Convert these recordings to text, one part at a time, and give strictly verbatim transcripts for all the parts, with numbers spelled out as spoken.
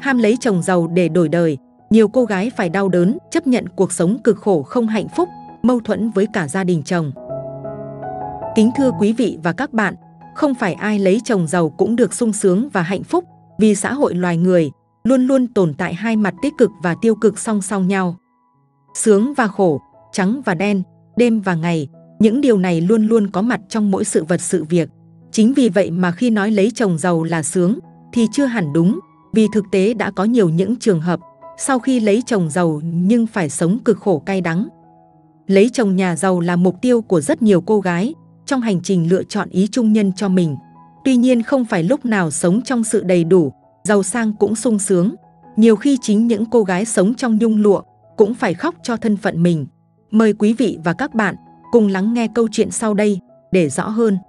ham lấy chồng giàu để đổi đời, nhiều cô gái phải đau đớn, chấp nhận cuộc sống cực khổ không hạnh phúc, mâu thuẫn với cả gia đình chồng. Kính thưa quý vị và các bạn, không phải ai lấy chồng giàu cũng được sung sướng và hạnh phúc, vì xã hội loài người luôn luôn tồn tại hai mặt tích cực và tiêu cực song song nhau. Sướng và khổ, trắng và đen, đêm và ngày, những điều này luôn luôn có mặt trong mỗi sự vật sự việc. Chính vì vậy mà khi nói lấy chồng giàu là sướng thì chưa hẳn đúng, vì thực tế đã có nhiều những trường hợp sau khi lấy chồng giàu nhưng phải sống cực khổ cay đắng. Lấy chồng nhà giàu là mục tiêu của rất nhiều cô gái trong hành trình lựa chọn ý chung nhân cho mình. Tuy nhiên không phải lúc nào sống trong sự đầy đủ, giàu sang cũng sung sướng. Nhiều khi chính những cô gái sống trong nhung lụa cũng phải khóc cho thân phận mình. Mời quý vị và các bạn cùng lắng nghe câu chuyện sau đây để rõ hơn.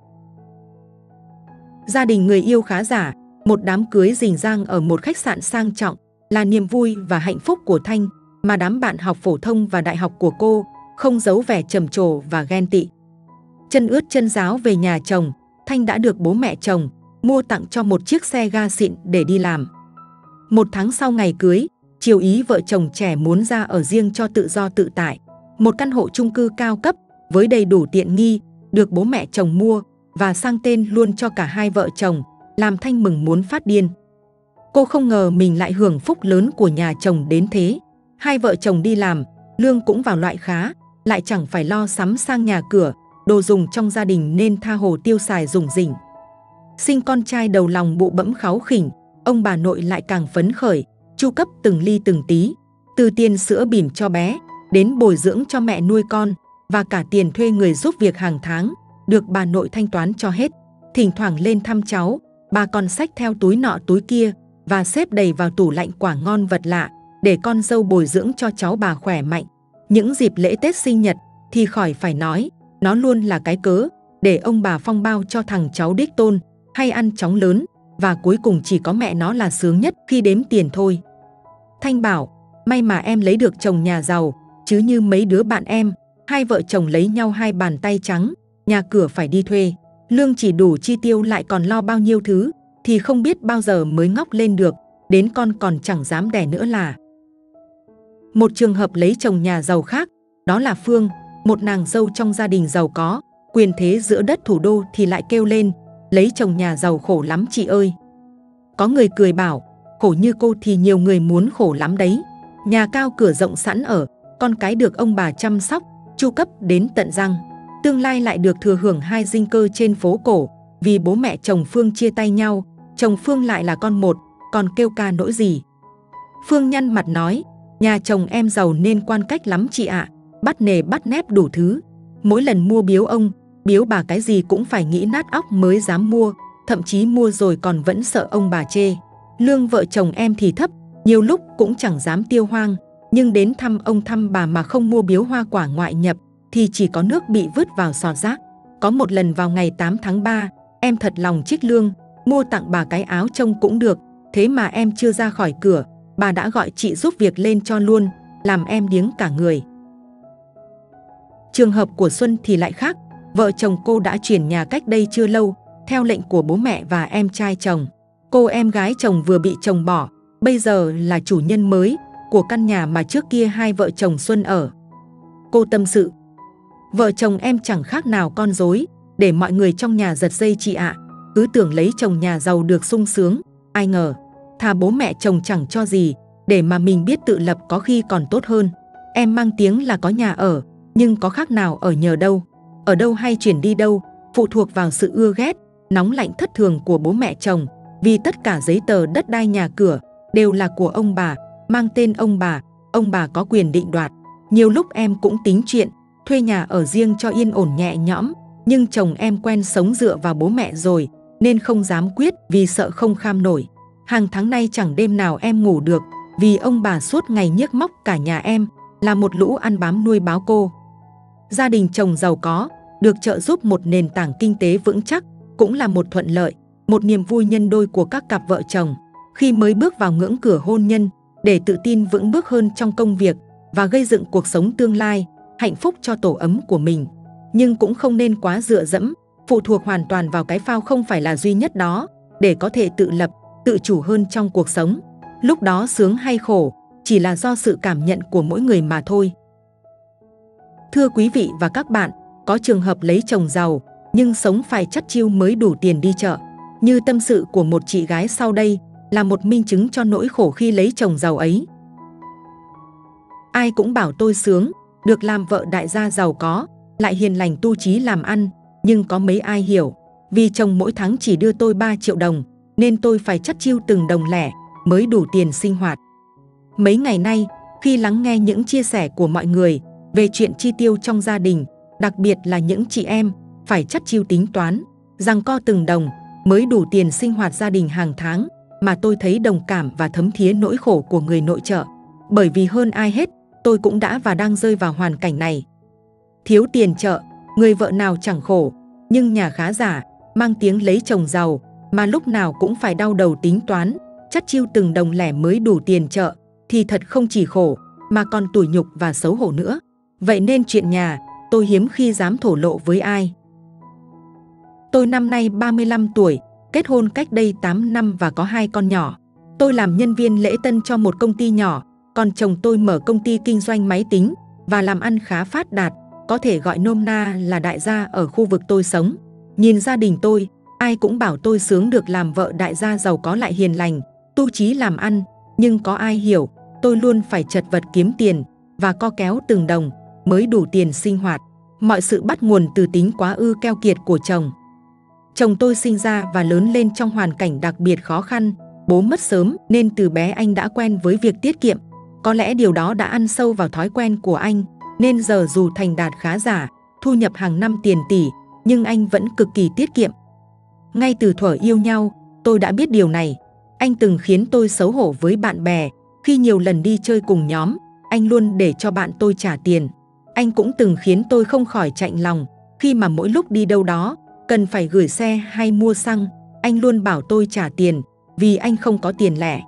Gia đình người yêu khá giả, một đám cưới rình rang ở một khách sạn sang trọng là niềm vui và hạnh phúc của Thanh, mà đám bạn học phổ thông và đại học của cô không giấu vẻ trầm trồ và ghen tị. Chân ướt chân ráo về nhà chồng, Thanh đã được bố mẹ chồng mua tặng cho một chiếc xe ga xịn để đi làm. Một tháng sau ngày cưới, chiều ý vợ chồng trẻ muốn ra ở riêng cho tự do tự tại. Một căn hộ chung cư cao cấp với đầy đủ tiện nghi được bố mẹ chồng mua và sang tên luôn cho cả hai vợ chồng, làm Thanh mừng muốn phát điên. Cô không ngờ mình lại hưởng phúc lớn của nhà chồng đến thế. Hai vợ chồng đi làm, lương cũng vào loại khá, lại chẳng phải lo sắm sang nhà cửa, đồ dùng trong gia đình nên tha hồ tiêu xài rủng rỉnh. Sinh con trai đầu lòng bụ bẫm kháu khỉnh, ông bà nội lại càng phấn khởi, chu cấp từng ly từng tí, từ tiền sữa bỉm cho bé, đến bồi dưỡng cho mẹ nuôi con, và cả tiền thuê người giúp việc hàng tháng, được bà nội thanh toán cho hết. Thỉnh thoảng lên thăm cháu, bà còn xách theo túi nọ túi kia, và xếp đầy vào tủ lạnh quả ngon vật lạ, để con dâu bồi dưỡng cho cháu bà khỏe mạnh. Những dịp lễ Tết sinh nhật thì khỏi phải nói, nó luôn là cái cớ để ông bà phong bao cho thằng cháu đích tôn, hay ăn chóng lớn, và cuối cùng chỉ có mẹ nó là sướng nhất khi đếm tiền thôi. Thanh bảo, may mà em lấy được chồng nhà giàu, chứ như mấy đứa bạn em, hai vợ chồng lấy nhau hai bàn tay trắng, nhà cửa phải đi thuê, lương chỉ đủ chi tiêu lại còn lo bao nhiêu thứ, thì không biết bao giờ mới ngóc lên được, đến con còn chẳng dám đẻ nữa là. Một trường hợp lấy chồng nhà giàu khác, đó là Phương, một nàng dâu trong gia đình giàu có, quyền thế giữa đất thủ đô thì lại kêu lên, lấy chồng nhà giàu khổ lắm chị ơi. Có người cười bảo, khổ như cô thì nhiều người muốn khổ lắm đấy. Nhà cao cửa rộng sẵn ở, con cái được ông bà chăm sóc, chu cấp đến tận răng. Tương lai lại được thừa hưởng hai dinh cơ trên phố cổ, vì bố mẹ chồng Phương chia tay nhau, chồng Phương lại là con một, còn kêu ca nỗi gì. Phương nhăn mặt nói, nhà chồng em giàu nên quan cách lắm chị ạ, bắt nề bắt nép đủ thứ. Mỗi lần mua biếu ông, biếu bà cái gì cũng phải nghĩ nát óc mới dám mua, thậm chí mua rồi còn vẫn sợ ông bà chê. Lương vợ chồng em thì thấp, nhiều lúc cũng chẳng dám tiêu hoang, nhưng đến thăm ông thăm bà mà không mua biếu hoa quả ngoại nhập thì chỉ có nước bị vứt vào sọt rác. Có một lần vào ngày tám tháng ba, em thật lòng trích lương, mua tặng bà cái áo trông cũng được, thế mà em chưa ra khỏi cửa, bà đã gọi chị giúp việc lên cho luôn, làm em điếng cả người. Trường hợp của Xuân thì lại khác, vợ chồng cô đã chuyển nhà cách đây chưa lâu, theo lệnh của bố mẹ và em trai chồng. Cô em gái chồng vừa bị chồng bỏ, bây giờ là chủ nhân mới của căn nhà mà trước kia hai vợ chồng Xuân ở. Cô tâm sự, vợ chồng em chẳng khác nào con rối, để mọi người trong nhà giật dây chị ạ. Cứ tưởng lấy chồng nhà giàu được sung sướng, ai ngờ, thà bố mẹ chồng chẳng cho gì, để mà mình biết tự lập có khi còn tốt hơn. Em mang tiếng là có nhà ở, nhưng có khác nào ở nhờ đâu. Ở đâu hay chuyển đi đâu, phụ thuộc vào sự ưa ghét, nóng lạnh thất thường của bố mẹ chồng, vì tất cả giấy tờ đất đai nhà cửa đều là của ông bà, mang tên ông bà, ông bà có quyền định đoạt. Nhiều lúc em cũng tính chuyện thuê nhà ở riêng cho yên ổn nhẹ nhõm, nhưng chồng em quen sống dựa vào bố mẹ rồi, nên không dám quyết vì sợ không kham nổi. Hàng tháng nay chẳng đêm nào em ngủ được, vì ông bà suốt ngày nhiếc móc cả nhà em, là một lũ ăn bám nuôi báo cô. Gia đình chồng giàu có, được trợ giúp một nền tảng kinh tế vững chắc, cũng là một thuận lợi, một niềm vui nhân đôi của các cặp vợ chồng khi mới bước vào ngưỡng cửa hôn nhân, để tự tin vững bước hơn trong công việc và gây dựng cuộc sống tương lai, hạnh phúc cho tổ ấm của mình. Nhưng cũng không nên quá dựa dẫm, phụ thuộc hoàn toàn vào cái phao không phải là duy nhất đó, để có thể tự lập, tự chủ hơn trong cuộc sống. Lúc đó sướng hay khổ chỉ là do sự cảm nhận của mỗi người mà thôi. Thưa quý vị và các bạn, có trường hợp lấy chồng giàu nhưng sống phải chắt chiu mới đủ tiền đi chợ. Như tâm sự của một chị gái sau đây là một minh chứng cho nỗi khổ khi lấy chồng giàu ấy. Ai cũng bảo tôi sướng, được làm vợ đại gia giàu có, lại hiền lành tu chí làm ăn, nhưng có mấy ai hiểu. Vì chồng mỗi tháng chỉ đưa tôi ba triệu đồng, nên tôi phải chắt chiu từng đồng lẻ mới đủ tiền sinh hoạt. Mấy ngày nay, khi lắng nghe những chia sẻ của mọi người về chuyện chi tiêu trong gia đình, đặc biệt là những chị em phải chắt chiu tính toán, giằng co từng đồng mới đủ tiền sinh hoạt gia đình hàng tháng, mà tôi thấy đồng cảm và thấm thía nỗi khổ của người nội trợ. Bởi vì hơn ai hết, tôi cũng đã và đang rơi vào hoàn cảnh này. Thiếu tiền chợ, người vợ nào chẳng khổ, nhưng nhà khá giả, mang tiếng lấy chồng giàu, mà lúc nào cũng phải đau đầu tính toán, chắt chiu từng đồng lẻ mới đủ tiền chợ, thì thật không chỉ khổ, mà còn tủi nhục và xấu hổ nữa. Vậy nên chuyện nhà, tôi hiếm khi dám thổ lộ với ai. Tôi năm nay ba mươi lăm tuổi, kết hôn cách đây tám năm và có hai con nhỏ. Tôi làm nhân viên lễ tân cho một công ty nhỏ, còn chồng tôi mở công ty kinh doanh máy tính và làm ăn khá phát đạt, có thể gọi nôm na là đại gia ở khu vực tôi sống. Nhìn gia đình tôi, ai cũng bảo tôi sướng được làm vợ đại gia giàu có lại hiền lành, tu chí làm ăn, nhưng có ai hiểu, tôi luôn phải chật vật kiếm tiền và co kéo từng đồng mới đủ tiền sinh hoạt. Mọi sự bắt nguồn từ tính quá ư keo kiệt của chồng. Chồng tôi sinh ra và lớn lên trong hoàn cảnh đặc biệt khó khăn, bố mất sớm nên từ bé anh đã quen với việc tiết kiệm. Có lẽ điều đó đã ăn sâu vào thói quen của anh, nên giờ dù thành đạt khá giả, thu nhập hàng năm tiền tỷ, nhưng anh vẫn cực kỳ tiết kiệm. Ngay từ thuở yêu nhau, tôi đã biết điều này. Anh từng khiến tôi xấu hổ với bạn bè, khi nhiều lần đi chơi cùng nhóm, anh luôn để cho bạn tôi trả tiền. Anh cũng từng khiến tôi không khỏi chạnh lòng, khi mà mỗi lúc đi đâu đó, cần phải gửi xe hay mua xăng, anh luôn bảo tôi trả tiền, vì anh không có tiền lẻ.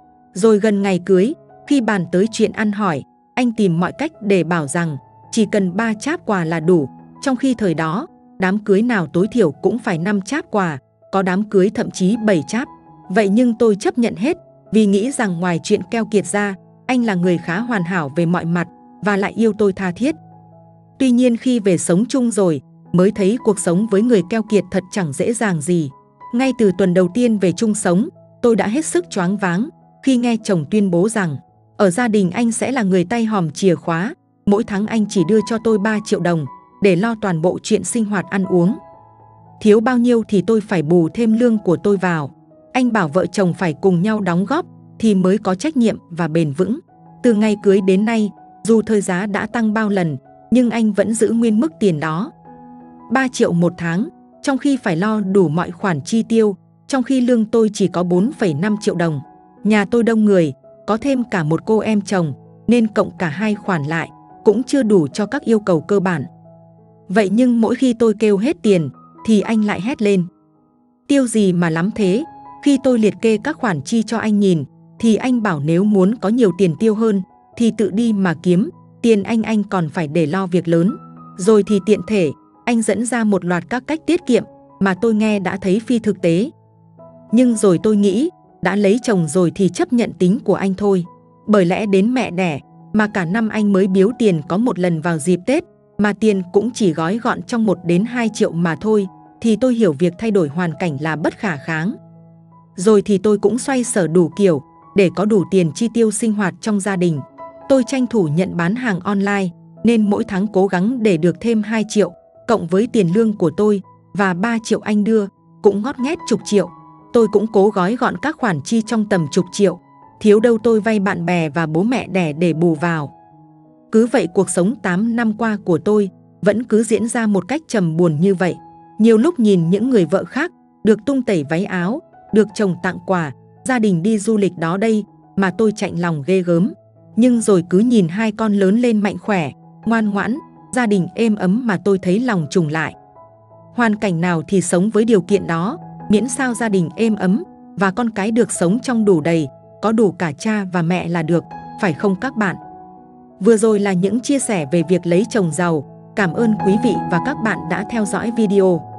Rồi gần ngày cưới, khi bàn tới chuyện ăn hỏi, anh tìm mọi cách để bảo rằng chỉ cần ba cháp quà là đủ, trong khi thời đó, đám cưới nào tối thiểu cũng phải năm cháp quà, có đám cưới thậm chí bảy cháp. Vậy nhưng tôi chấp nhận hết, vì nghĩ rằng ngoài chuyện keo kiệt ra, anh là người khá hoàn hảo về mọi mặt và lại yêu tôi tha thiết. Tuy nhiên khi về sống chung rồi, mới thấy cuộc sống với người keo kiệt thật chẳng dễ dàng gì. Ngay từ tuần đầu tiên về chung sống, tôi đã hết sức choáng váng khi nghe chồng tuyên bố rằng ở gia đình anh sẽ là người tay hòm chìa khóa, mỗi tháng anh chỉ đưa cho tôi ba triệu đồng để lo toàn bộ chuyện sinh hoạt ăn uống. Thiếu bao nhiêu thì tôi phải bù thêm lương của tôi vào. Anh bảo vợ chồng phải cùng nhau đóng góp thì mới có trách nhiệm và bền vững. Từ ngày cưới đến nay, dù thời giá đã tăng bao lần, nhưng anh vẫn giữ nguyên mức tiền đó. ba triệu một tháng, trong khi phải lo đủ mọi khoản chi tiêu, trong khi lương tôi chỉ có bốn phẩy năm triệu đồng. Nhà tôi đông người, có thêm cả một cô em chồng, nên cộng cả hai khoản lại, cũng chưa đủ cho các yêu cầu cơ bản. Vậy nhưng mỗi khi tôi kêu hết tiền, thì anh lại hét lên: tiêu gì mà lắm thế? Khi tôi liệt kê các khoản chi cho anh nhìn, thì anh bảo nếu muốn có nhiều tiền tiêu hơn, thì tự đi mà kiếm, tiền anh anh còn phải để lo việc lớn. Rồi thì tiện thể, anh dẫn ra một loạt các cách tiết kiệm mà tôi nghe đã thấy phi thực tế. Nhưng rồi tôi nghĩ, đã lấy chồng rồi thì chấp nhận tính của anh thôi. Bởi lẽ đến mẹ đẻ, mà cả năm anh mới biếu tiền có một lần vào dịp Tết, mà tiền cũng chỉ gói gọn trong một đến hai triệu mà thôi, thì tôi hiểu việc thay đổi hoàn cảnh là bất khả kháng. Rồi thì tôi cũng xoay sở đủ kiểu để có đủ tiền chi tiêu sinh hoạt trong gia đình. Tôi tranh thủ nhận bán hàng online, nên mỗi tháng cố gắng để được thêm hai triệu, cộng với tiền lương của tôi và ba triệu anh đưa, cũng ngót nghét chục triệu. Tôi cũng cố gói gọn các khoản chi trong tầm chục triệu, thiếu đâu tôi vay bạn bè và bố mẹ đẻ để bù vào. Cứ vậy cuộc sống tám năm qua của tôi vẫn cứ diễn ra một cách trầm buồn như vậy. Nhiều lúc nhìn những người vợ khác được tung tẩy váy áo, được chồng tặng quà, gia đình đi du lịch đó đây mà tôi chạnh lòng ghê gớm. Nhưng rồi cứ nhìn hai con lớn lên mạnh khỏe, ngoan ngoãn, gia đình êm ấm mà tôi thấy lòng trùng lại. Hoàn cảnh nào thì sống với điều kiện đó, miễn sao gia đình êm ấm và con cái được sống trong đủ đầy, có đủ cả cha và mẹ là được, phải không các bạn? Vừa rồi là những chia sẻ về việc lấy chồng giàu. Cảm ơn quý vị và các bạn đã theo dõi video.